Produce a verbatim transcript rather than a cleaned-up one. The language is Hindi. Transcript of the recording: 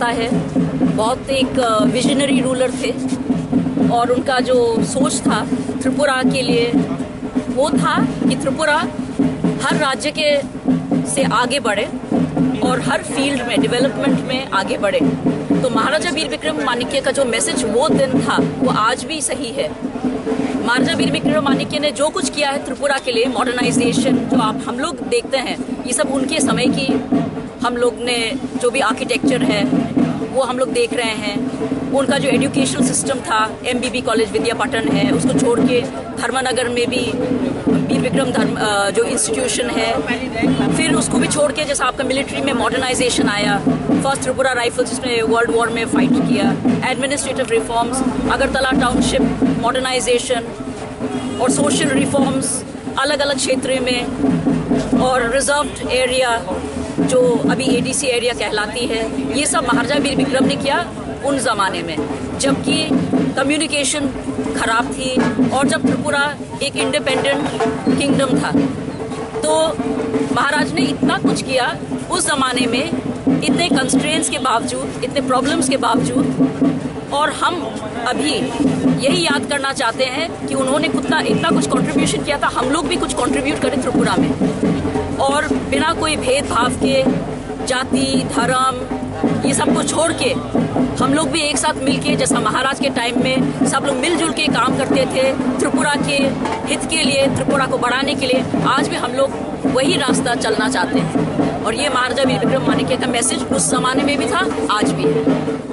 जाता है। बहुत एक विजनरी रूलर थे और उनका जो सोच था त्रिपुरा के लिए वो था कि त्रिपुरा हर राज्य के से आगे बढ़े और हर फील्ड में डेवलपमेंट में आगे बढ़े। तो महाराजा बीर विक्रम मानिक्य का जो मैसेज वो दिन था वो आज भी सही है। महाराजा बीर विक्रम मानिक्य ने जो कुछ किया है त्रिपुरा के लिए, मॉडर्नाइजेशन जो आप हम लोग देखते हैं, ये सब उनके समय की हम लोग ने जो भी आर्किटेक्चर है वो हम लोग देख रहे हैं। उनका जो एजुकेशन सिस्टम था, एमबीबी कॉलेज विद्यापटन है, उसको छोड़ के धर्मनगर में भी बीर विक्रम धर्म जो इंस्टीट्यूशन है, फिर उसको भी छोड़ के जैसा आपका मिलिट्री में मॉडर्नाइजेशन आया, फर्स्ट त्रिपुरा राइफल्स जिसने वर्ल्ड वॉर में फाइट किया, administrative reforms, Agartala township modernisation और सोशल रिफॉर्म्स अलग अलग क्षेत्र में, और रिजर्व्ड एरिया जो अभी एडीसी एरिया कहलाती है, ये सब महाराजा बीर विक्रम ने किया उन जमाने में जबकि कम्युनिकेशन खराब थी और जब त्रिपुरा एक इंडिपेंडेंट किंगडम था। तो महाराज ने इतना कुछ किया उस जमाने में, इतने कंस्ट्रेंट्स के बावजूद, इतने प्रॉब्लम्स के बावजूद, और हम अभी यही याद करना चाहते हैं कि उन्होंने कितना इतना कुछ कंट्रीब्यूशन किया था। हम लोग भी कुछ कंट्रीब्यूट करें त्रिपुरा में और बिना कोई भेदभाव के, जाति धर्म ये सब को छोड़ के हम लोग भी एक साथ मिलके, जैसा महाराज के टाइम में सब लोग मिलजुल के काम करते थे त्रिपुरा के हित के लिए, त्रिपुरा को बढ़ाने के लिए, आज भी हम लोग वही रास्ता चलना चाहते हैं। और ये महाराजा बीर विक्रम मानिक्य का मैसेज उस जमाने में भी था, आज भी है।